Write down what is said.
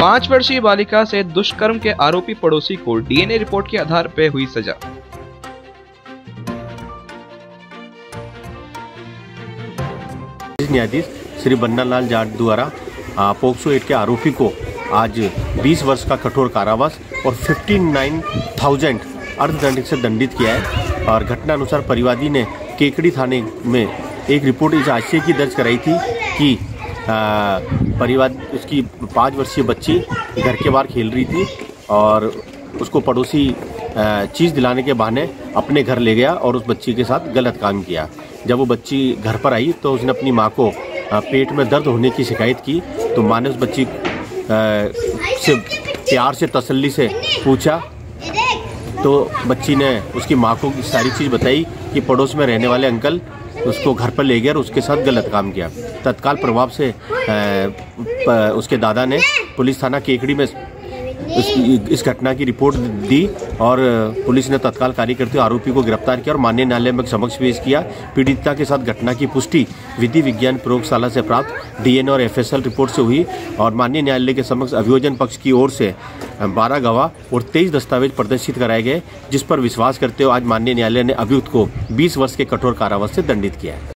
5 वर्षीय बालिका से दुष्कर्म के आरोपी पड़ोसी को डीएनए रिपोर्ट के आधार पर हुई सजा। न्यायाधीश श्री बन्नालाल जाट द्वारा पोक्सो एक्ट के आरोपी को आज 20 वर्ष का कठोर कारावास और 59,000 अर्थदंड से दंडित किया है। और घटना अनुसार परिवादी ने केकड़ी थाने में एक रिपोर्ट इस आशय की दर्ज कराई थी कि परिवार उसकी 5 वर्षीय बच्ची घर के बाहर खेल रही थी और उसको पड़ोसी चीज़ दिलाने के बहाने अपने घर ले गया और उस बच्ची के साथ गलत काम किया। जब वो बच्ची घर पर आई तो उसने अपनी माँ को पेट में दर्द होने की शिकायत की, तो माँ ने उस बच्ची से प्यार से तसल्ली से पूछा, तो बच्ची ने उसकी माँ को सारी चीज़ बताई कि पड़ोस में रहने वाले अंकल उसको घर पर ले गया और उसके साथ गलत काम किया। तत्काल प्रभाव से उसके दादा ने पुलिस थाना केकड़ी में इस घटना की रिपोर्ट दी और पुलिस ने तत्काल कार्य करते हुए आरोपी को गिरफ्तार किया और माननीय न्यायालय में समक्ष पेश किया। पीड़िता के साथ घटना की पुष्टि विधि विज्ञान प्रयोगशाला से प्राप्त डीएनए और एफएसएल रिपोर्ट से हुई और माननीय न्यायालय के समक्ष अभियोजन पक्ष की ओर से 12 गवाह और 23 दस्तावेज प्रदर्शित कराए गए, जिस पर विश्वास करते हुए आज माननीय न्यायालय ने अभियुक्त को 20 वर्ष के कठोर कारावास से दंडित किया है।